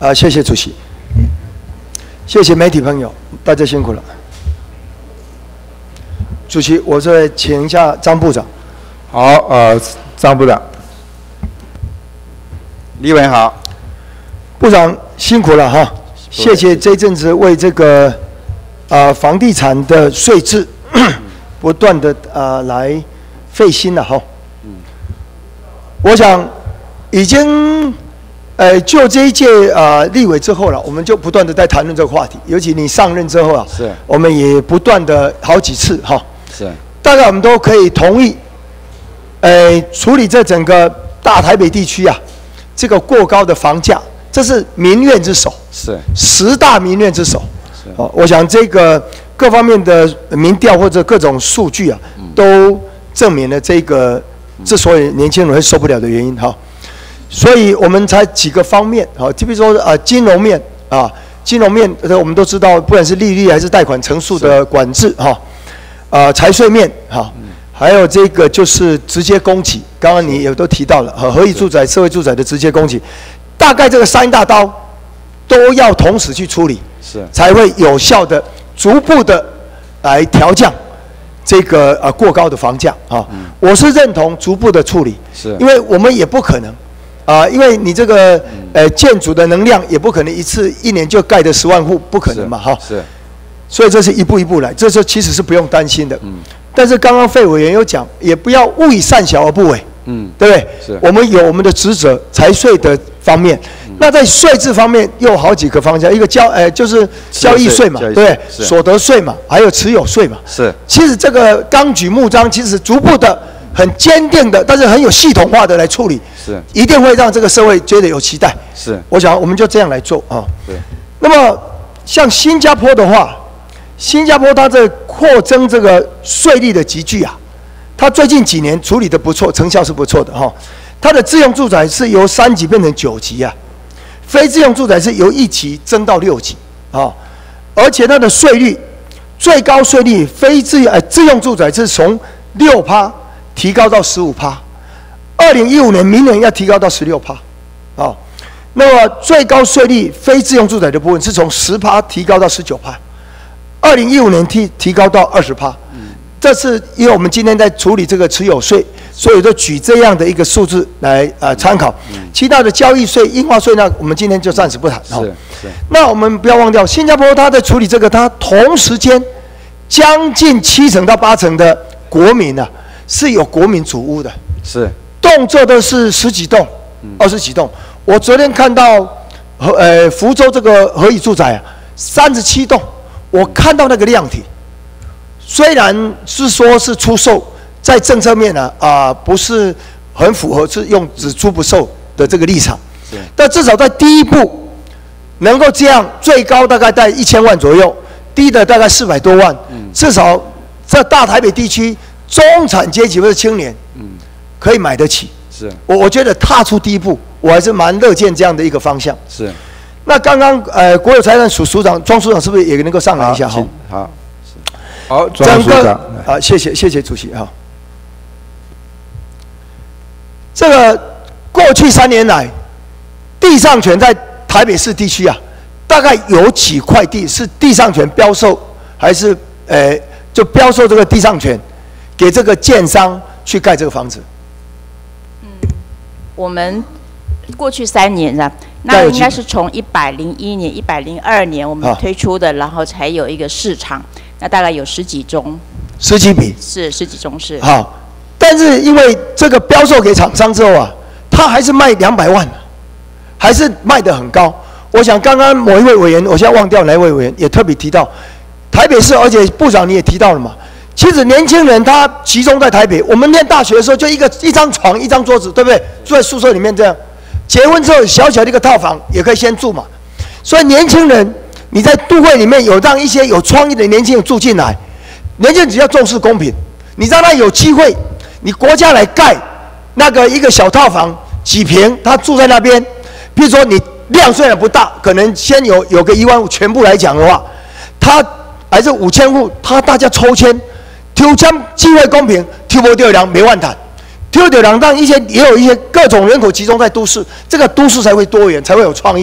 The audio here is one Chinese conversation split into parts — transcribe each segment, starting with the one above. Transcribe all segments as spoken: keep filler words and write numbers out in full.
啊，谢谢主席，谢谢媒体朋友，大家辛苦了。主席，我再请一下张部长。 好，呃，张部长。立委好。 部长辛苦了哈，谢谢这阵子为这个呃房地产的税制不断的呃来费心了哈。嗯。我想已经。 呃，就这一届呃立委之后了，我们就不断的在谈论这个话题。尤其你上任之后啊， 是， 我们也不断的好几次哈， 是， 大概我们都可以同意，呃，处理这整个大台北地区啊，这个过高的房价，这是民怨之首， 是， 十大民怨之首。 是， 哦，我想这个各方面的民调或者各种数据啊，嗯、都证明了这个之所以年轻人会受不了的原因哈。 所以我们才几个方面，好，就比如说啊，金融面啊，金融面，呃，我们都知道，不管是利率还是贷款成数的管制哈，啊，财税面哈，还有这个就是直接供给，刚刚你也都提到了，和合宜住宅、社会住宅的直接供给，大概这个三大刀都要同时去处理， 是，才会有效的逐步的来调降这个呃过高的房价啊。我是认同逐步的处理，是，因为我们也不可能。 啊、呃，因为你这个呃建筑的能量也不可能一次一年就盖的十万户，不可能嘛，哈。是。所以这是一步一步来，这是其实是不用担心的。嗯。但是刚刚费委员有讲，也不要勿以善小而不为。嗯。对不对？是。我们有我们的职责，财税的方面。嗯、那在税制方面又有好几个方向，一个交呃就是交易税嘛，对不对？所得税嘛，还有持有税嘛。是。其实这个纲举目张，其实逐步的。 很坚定的，但是很有系统化的来处理，是一定会让这个社会觉得有期待。是，我想我们就这样来做啊。对。那么像新加坡的话，新加坡它这扩增这个税率的集聚啊，它最近几年处理的不错，成效是不错的哈。它的自用住宅是由三级变成九级啊，非自用住宅是由一级增到六级啊，而且它的税率最高税率非自呃自用住宅是从六趴。 提高到十五趴，二零一五年明年要提高到十六趴，啊，那么最高税率非自用住宅的部分是从十趴提高到十九趴，二零一五年提提高到二十趴，这是因为我们今天在处理这个持有税，所以就举这样的一个数字来呃参考，其他的交易税、印花税呢，我们今天就暂时不谈。是是。那我们不要忘掉，新加坡它在处理这个，它同时间将近七成到八成的国民啊。 是有国民主屋的，是动辄都是十几栋、二十几栋。我昨天看到和呃福州这个合宜住宅啊，三十七栋，我看到那个量体，虽然是说是出售，在政策面呢啊、呃、不是很符合是用只出不售的这个立场，但至少在第一步能够这样，最高大概在一千万左右，低的大概四百多万，嗯、至少在大台北地区。 中产阶级或者青年，嗯，可以买得起。是，我我觉得踏出第一步，我还是蛮乐见这样的一个方向。是。那刚刚呃，国有财产署署长庄署长是不是也能够上来一下？好， 好，好， 庄署长啊，谢谢谢谢主席哈。这个过去三年来，地上权在台北市地区啊，大概有几块地是地上权标售，还是呃就标售这个地上权？ 给这个建商去盖这个房子。 嗯，我们过去三年啊，那应该是从一百零一年、一百零二年我们推出的，然后才有一个市场，那大概有十几宗。 十几笔。 是十几宗是。 好，但是因为这个标售给厂商之后啊，他还是卖两百万，还是卖得很高。我想刚刚某一位委员，我现在忘掉哪一位委员也特别提到，台北市，而且部长你也提到了嘛。 其实年轻人他集中在台北，我们念大学的时候就一个一张床一张桌子，对不对？住在宿舍里面这样，结婚之后小小的一个套房也可以先住嘛。所以年轻人你在都会里面有让一些有创意的年轻人住进来，年轻人只要重视公平，你让他有机会，你国家来盖那个一个小套房几坪，他住在那边，比如说你量虽然不大，可能先有有个一万户，全部来讲的话，他还是五千户，他大家抽签。 抽签机会公平，抽不到人没万谈，抽到人让一些也有一些各种人口集中在都市，这个都市才会多元，才会有创意。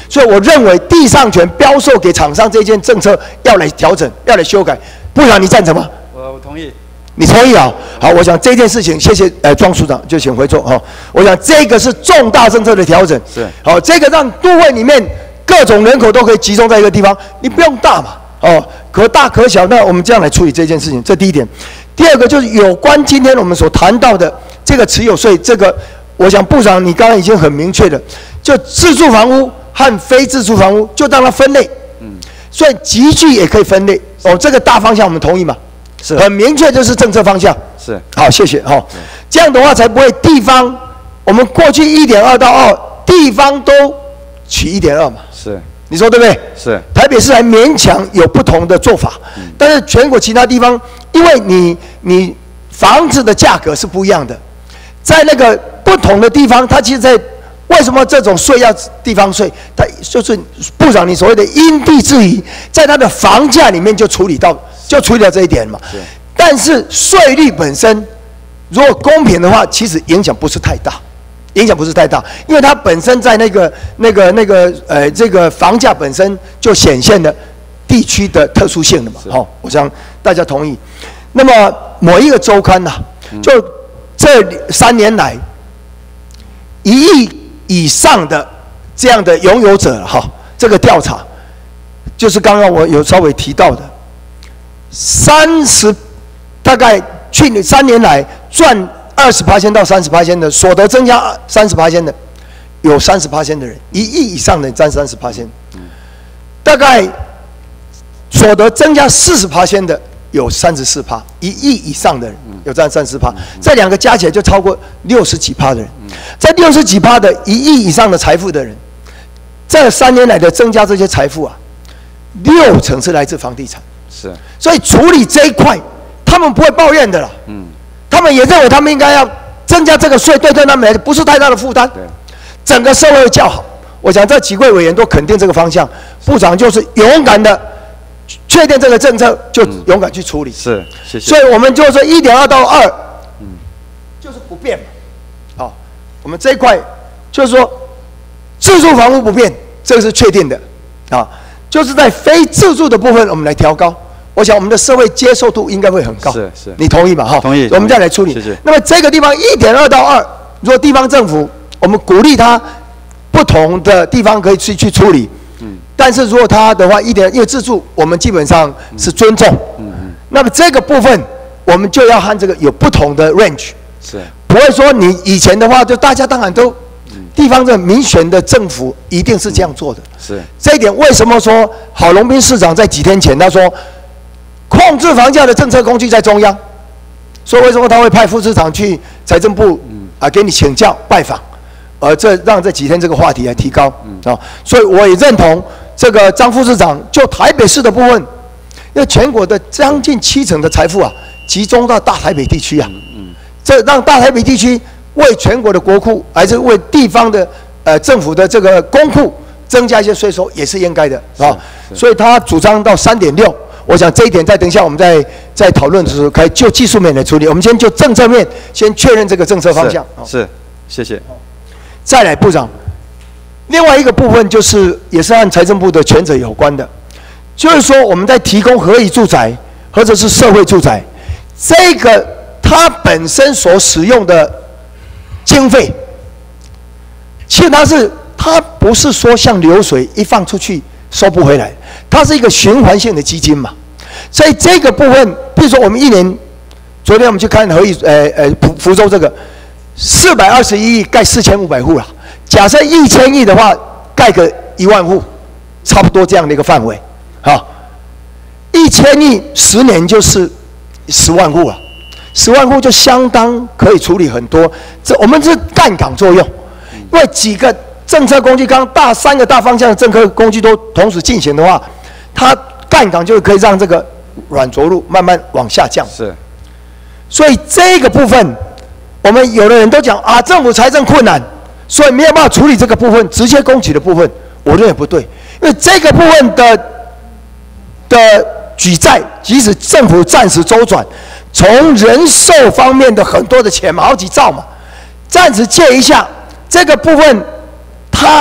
所以我认为地上权标售给厂商这件政策要来调整，要来修改。部长，你赞成吗？ 我我同意。 你同意啊？好，我想这件事情，谢谢呃庄署长，就请回座哈、哦。我想这个是重大政策的调整， 是好，这个让都会里面各种人口都可以集中在一个地方，你不用大嘛，哦，可大可小，那我们这样来处理这件事情，这第一点。第二个就是有关今天我们所谈到的这个持有税，这个我想部长你刚刚已经很明确的，就自住房屋和非自住房屋就让它分类，嗯，所以集聚也可以分类，哦，这个大方向我们同意吗？是很明确，就是政策方向。是好，谢谢哈、哦。这样的话才不会地方，我们过去一点二到二，地方都取一点二嘛。是，你说对不对？是。台北市还勉强有不同的做法，嗯、但是全国其他地方，因为你你房子的价格是不一样的，在那个不同的地方，它其实在为什么这种税要地方税？它就是部长你所谓的因地制宜，在它的房价里面就处理到。就处理了这一点嘛，但是税率本身如果公平的话，其实影响不是太大，影响不是太大，因为它本身在那个那个那个呃这个房价本身就显现了地区的特殊性了嘛。好、哦，我想大家同意。那么某一个周刊呐、啊，就这三年来一亿以上的这样的拥有者哈、哦，这个调查就是刚刚我有稍微提到的。三十，大概去年三年来赚二十趴到三十趴的所得增加三十趴的，有三十趴的人，一亿以上的占三十趴，大概所得增加四十趴的有三十四趴，一亿以上的人有占三十趴，这两个加起来就超过六十几趴的人，在六十几趴的一亿以上的财富的人，这三年来的增加这些财富啊，六成是来自房地产。是，所以处理这一块，他们不会抱怨的啦。嗯，他们也认为他们应该要增加这个税，对对他们来不是太大的负担。对，整个社会会较好。我想这几位委员都肯定这个方向，部长就是勇敢的确定这个政策，就勇敢去处理。嗯、是，谢谢。所以我们就说一点二到二，嗯，就是不变嘛。好、哦，我们这一块就是说自住房屋不变，这个是确定的啊。就是在非自住的部分，我们来调高。我想我们的社会接受度应该会很高。是是，你同意吗？哈，同意。我们再来处理。谢谢。那么这个地方一点二到二，如果地方政府，我们鼓励他不同的地方可以去去处理。嗯。但是如果他的话一点，因为自住，我们基本上是尊重。嗯嗯。那么这个部分，我们就要和这个有不同的 range。是。不会说你以前的话，就大家当然都。地方的民选的政府一定是这样做的，是这一点。为什么说郝龙斌市长在几天前他说，控制房价的政策工具在中央，所以为什么他会派副市长去财政部啊给你请教拜访，而这让这几天这个话题来提高啊，所以我也认同这个张副市长就台北市的部分，因为全国的将近七成的财富啊集中到大台北地区啊，这让大台北地区。为全国的国库，还是为地方的呃政府的这个公库增加一些税收，也是应该的啊。所以他主张到三点六，我想这一点，在等一下我们在在讨论的时候，可以就技术面来处理。我们先就政策面先确认这个政策方向。是，是谢谢。再来，部长，另外一个部分就是也是和财政部的权责有关的，就是说我们在提供合宜住宅或者是社会住宅，这个它本身所使用的。经费，其实它是它不是说像流水一放出去收不回来，它是一个循环性的基金嘛。所以这个部分，比如说我们一年，昨天我们去看合宜，呃呃福福州这个四百二十一亿盖四千五百户了，假设一千亿的话，盖个一万户，差不多这样的一个范围，啊，一千亿十年就是十万户了。十万户就相当可以处理很多，这我们是杠杆作用，因为几个政策工具，刚大三个大方向的政策工具都同时进行的话，它杠杆就可以让这个软着陆慢慢往下降。是，所以这个部分，我们有的人都讲啊，政府财政困难，所以没有办法处理这个部分，直接供给的部分，我认为不对，因为这个部分的的举债，即使政府暂时周转。从人寿方面的很多的钱嘛，好几兆嘛，暂时借一下，这个部分它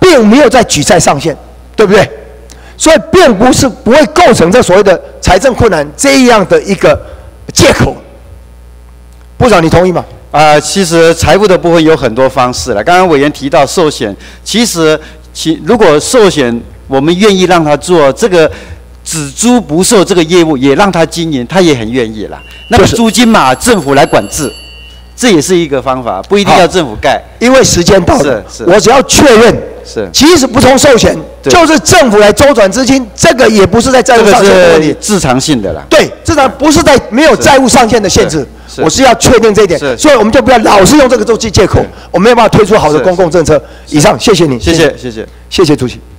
并没有在举债上限，对不对？所以并不是不会构成这所谓的财政困难这样的一个借口。部长，你同意吗？ 啊、呃，其实财务的部分有很多方式了。刚刚委员提到寿险，其实其如果寿险我们愿意让他做这个只租不售这个业务，也让他经营，他也很愿意啦。那么租金嘛，政府来管制。这也是一个方法，不一定要政府盖。 因为时间到了， 是是， 我只要确认， 是， 其实不从寿险，就是政府来周转资金，这个也不是在债务上限的问题， 自偿性的啦。 对，自偿不是在没有债务上限的限制，我是要确定这一点，所以我们就不要老是用这个做借口，我们没有办法推出好的公共政策。以上，谢谢你， 谢谢谢谢谢谢主席。